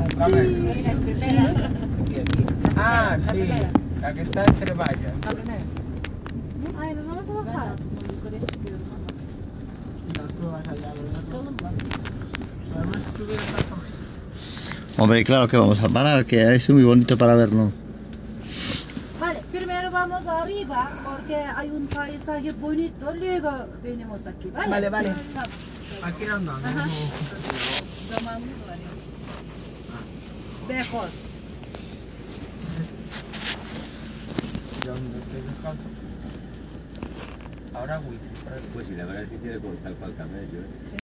un camello. Sí. Aquí, aquí. Ah, sí, la que está entre vallas. Ay, nos vamos a bajar. Hombre, claro que vamos a parar, que es muy bonito para verlo. Vale, primero vamos arriba porque hay un paisaje bonito, luego venimos aquí, ¿vale? Vale, vale. Tamam. Aquí andamos. Zamanımız var ya. Mejor. ¿Dónde estoy dejando? Ahora wifi. Pues si la verdad es que quiere cortar para el camello, ¿eh?